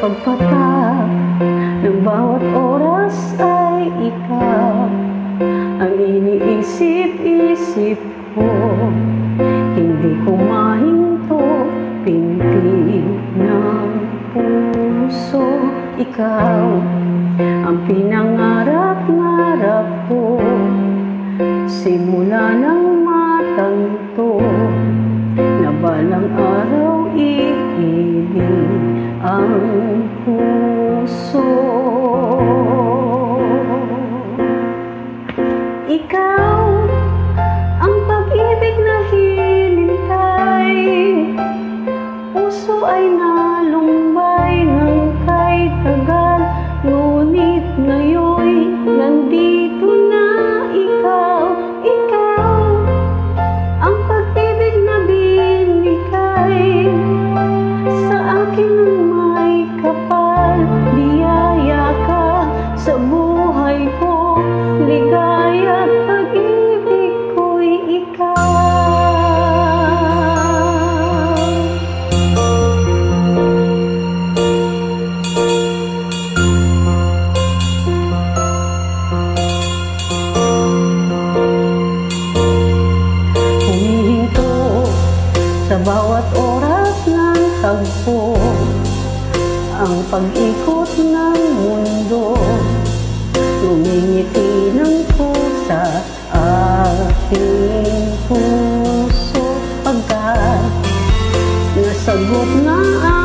pagpatak ng bawat oras ay ikaw ang iniisip-isip ko. Hindi ko mahinto, pintig ng puso. Ikaw ang pinangarap-ngarap ko, simula ng matang to, na balang araw iibig ang puso. Ikaw ang pag-ibig na hinintay, puso ay nalumbay ng kay tagal, ngunit ngayon'y nandito na ikaw. Ikaw ang pag-ibig na binigay sa akin ng may kapal. Biyaya ka sa buhay ko, ligaya at pag-ibig ko'y ikaw. Sa bawat oras ng tagpo, ang pag-ikot ng mundo, ngumingiti ng pusa aking puso. Pagkat nasagot na